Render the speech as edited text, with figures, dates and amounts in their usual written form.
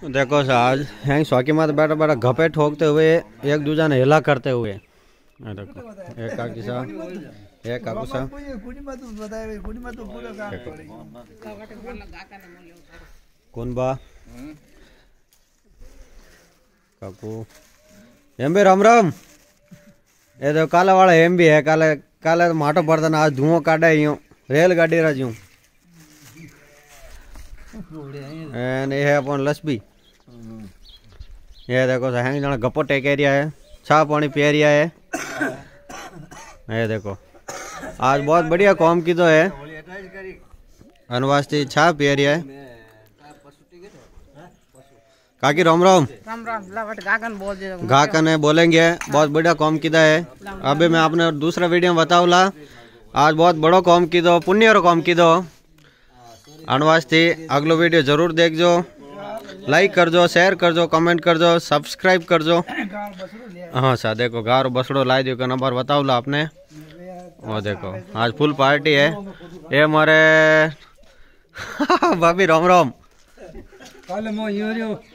देखो सा आज हैं स्वाकी माता बैठा बैठा घपे ठोकते हुए एक दूजा ने हिला करते हुए देखो एक काकी सा एक काकू सा कौन बा काकू एम भी राम राम ये तो काला वाला एम भी है काले काले माटो पड़ता आज धुआं काटे यूं रेलगाड़ी रा यूं ये है अपन लसबी ये देखो हैंग जना गप्पो टेके रिया है छा पानी पी रिया है ये देखो आज बहुत बढ़िया काम की तो है अनवास्ती छा पी रिया है काकी राम राम गाकन है बोलेंगे बहुत बढ़िया काम किया है। अभी मैं आपने दूसरा वीडियो बताऊला आज बहुत बड़ो काम की दो पुण्य रो काम की दो अनवास्ती अगलो वीडियो जरूर देखजो लाइक करजो शेयर करजो कमेंट करजो सब्सक्राइब करजो। हाँ सा देखो गारो बसड़ो लाई दियो का नंबर बताऊला आपने वो देखो आज फुल पार्टी है ये हमारे भाभी राम राम